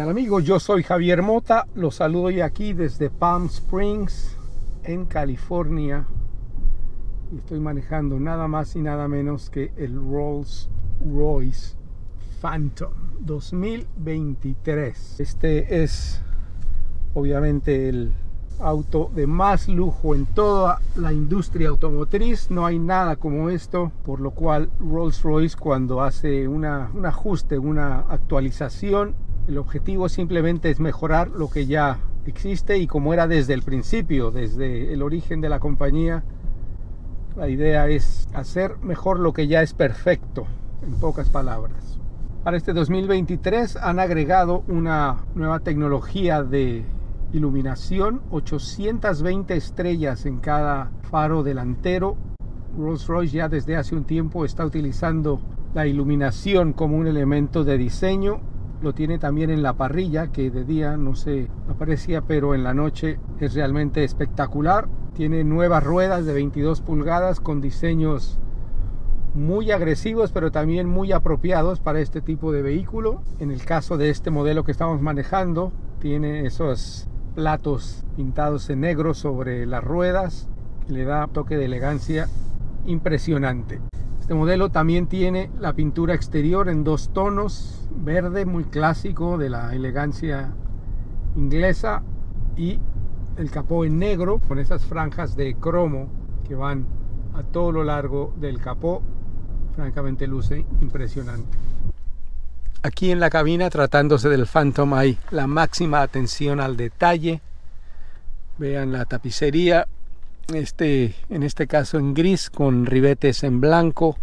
tal amigos? Yo soy Javier Mota, los saludo hoy aquí desde Palm Springs en California y estoy manejando nada más y nada menos que el Rolls-Royce Phantom 2023. Este es obviamente el auto de más lujo en toda la industria automotriz. No hay nada como esto, por lo cual Rolls-Royce, cuando hace un ajuste, una actualización, el objetivo simplemente es mejorar lo que ya existe, y como era desde el principio, desde el origen de la compañía, la idea es hacer mejor lo que ya es perfecto, en pocas palabras. Para este 2023 han agregado una nueva tecnología de iluminación, 820 estrellas en cada faro delantero. Rolls-Royce ya desde hace un tiempo está utilizando la iluminación como un elemento de diseño. Lo tiene también en la parrilla, que de día no se aparecía, pero en la noche es realmente espectacular. Tiene nuevas ruedas de 22 pulgadas con diseños muy agresivos, pero también muy apropiados para este tipo de vehículo. En el caso de este modelo que estamos manejando, tiene esos platos pintados en negro sobre las ruedas, que le da un toque de elegancia impresionante. Este modelo también tiene la pintura exterior en dos tonos, verde muy clásico de la elegancia inglesa, y el capó en negro con esas franjas de cromo que van a todo lo largo del capó. Francamente luce impresionante. Aquí en la cabina, tratándose del Phantom, hay la máxima atención al detalle. Vean la tapicería, en este caso en gris con ribetes en blanco.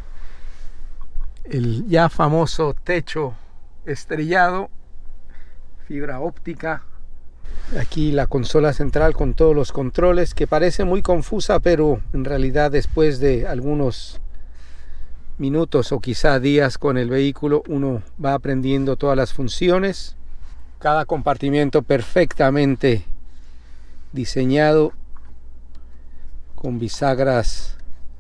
El ya famoso techo estrellado, fibra óptica. Aquí la consola central con todos los controles, que parece muy confusa, pero en realidad después de algunos minutos o quizá días con el vehículo, uno va aprendiendo todas las funciones. Cada compartimiento perfectamente diseñado con bisagras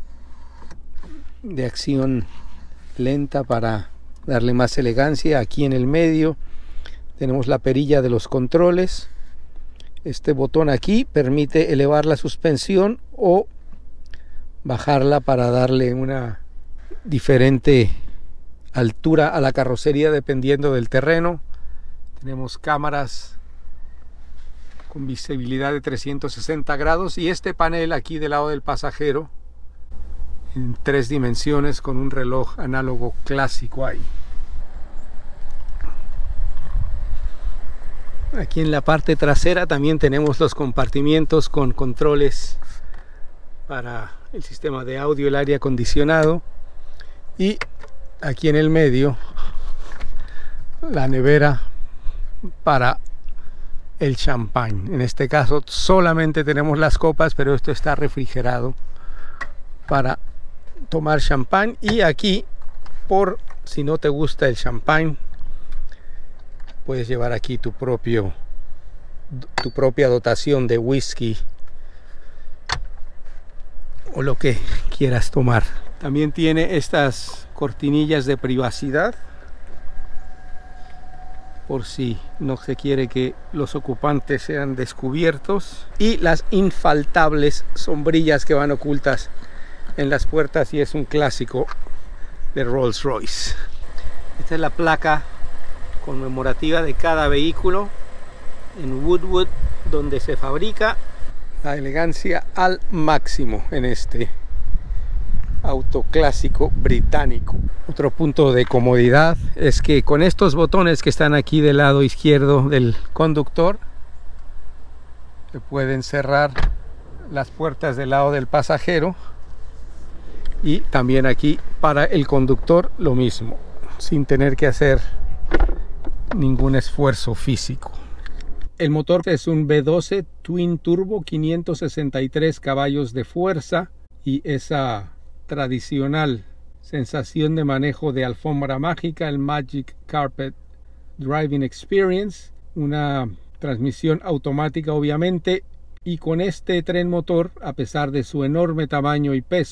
de acción lenta para darle más elegancia. Aquí en el medio tenemos la perilla de los controles. Este botón aquí permite elevar la suspensión o bajarla para darle una diferente altura a la carrocería dependiendo del terreno. Tenemos cámaras con visibilidad de 360 grados y este panel aquí del lado del pasajero en 3 dimensiones con un reloj análogo clásico ahí. Aquí en la parte trasera también tenemos los compartimientos con controles para el sistema de audio, el aire acondicionado. Y aquí en el medio la nevera para el champán. En este caso solamente tenemos las copas, pero esto está refrigerado para tomar champán. Y aquí, por si no te gusta el champán, puedes llevar aquí tu propia dotación de whisky o lo que quieras tomar. También tiene estas cortinillas de privacidad por si no se quiere que los ocupantes sean descubiertos, y las infaltables sombrillas que van ocultas en las puertas, y es un clásico de Rolls-Royce. Esta es la placa conmemorativa de cada vehículo en Woodwood, donde se fabrica. La elegancia al máximo en este auto clásico británico. Otro punto de comodidad es que con estos botones que están aquí del lado izquierdo del conductor, se pueden cerrar las puertas del lado del pasajero, y también aquí para el conductor lo mismo, sin tener que hacer ningún esfuerzo físico. El motor es un V12 Twin Turbo, 563 caballos de fuerza, y esa tradicional sensación de manejo de alfombra mágica, el Magic Carpet Driving Experience, una transmisión automática obviamente, y con este tren motor, a pesar de su enorme tamaño y peso,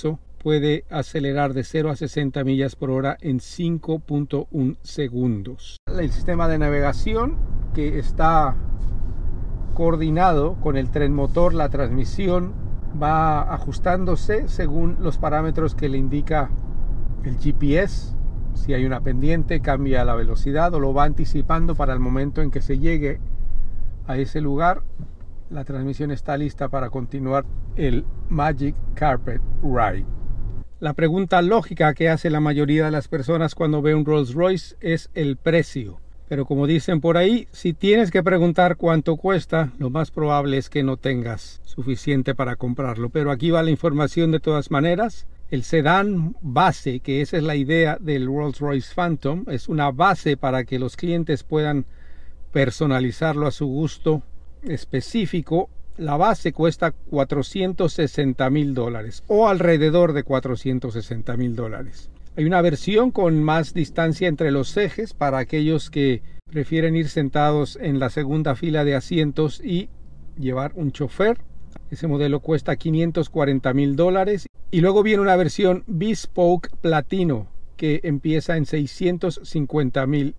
puede acelerar de 0 a 60 millas por hora en 5.1 segundos. El sistema de navegación que está coordinado con el tren motor, la transmisión va ajustándose según los parámetros que le indica el GPS. Si hay una pendiente, cambia la velocidad o lo va anticipando para el momento en que se llegue a ese lugar. La transmisión está lista para continuar el Magic Carpet Ride. La pregunta lógica que hace la mayoría de las personas cuando ve un Rolls Royce es el precio. Pero como dicen por ahí, si tienes que preguntar cuánto cuesta, lo más probable es que no tengas suficiente para comprarlo. Pero aquí va la información de todas maneras. El sedán base, que esa es la idea del Rolls Royce Phantom, es una base para que los clientes puedan personalizarlo a su gusto específico. La base cuesta $460,000 o alrededor de $460,000. Hay una versión con más distancia entre los ejes para aquellos que prefieren ir sentados en la segunda fila de asientos y llevar un chofer. Ese modelo cuesta $540,000. Y luego viene una versión Bespoke Platino que empieza en $650,000.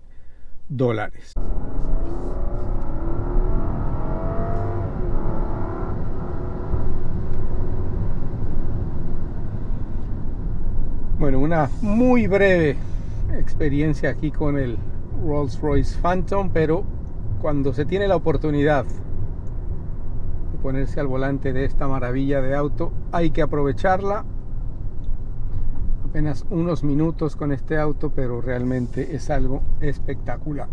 Bueno, una muy breve experiencia aquí con el Rolls Royce Phantom, pero cuando se tiene la oportunidad de ponerse al volante de esta maravilla de auto, hay que aprovecharla. Apenas unos minutos con este auto, pero realmente es algo espectacular.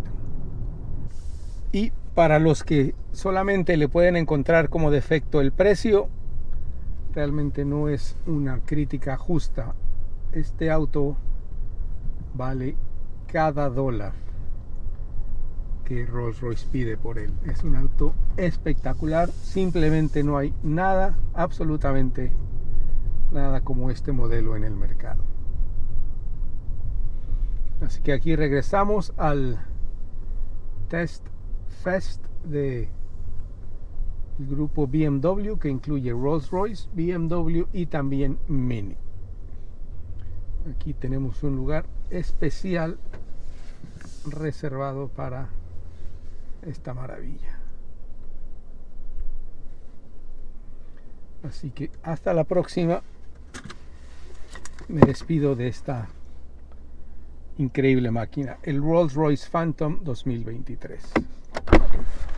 Y para los que solamente le pueden encontrar como defecto el precio, realmente no es una crítica justa. Este auto vale cada dólar que Rolls Royce pide por él. Es un auto espectacular. Simplemente no hay nada, absolutamente nada como este modelo en el mercado. Así que aquí regresamos al Test Fest del grupo BMW, que incluye Rolls Royce, BMW y también Mini. Aquí tenemos un lugar especial reservado para esta maravilla. Así que hasta la próxima. Me despido de esta increíble máquina, el Rolls Royce Phantom 2023.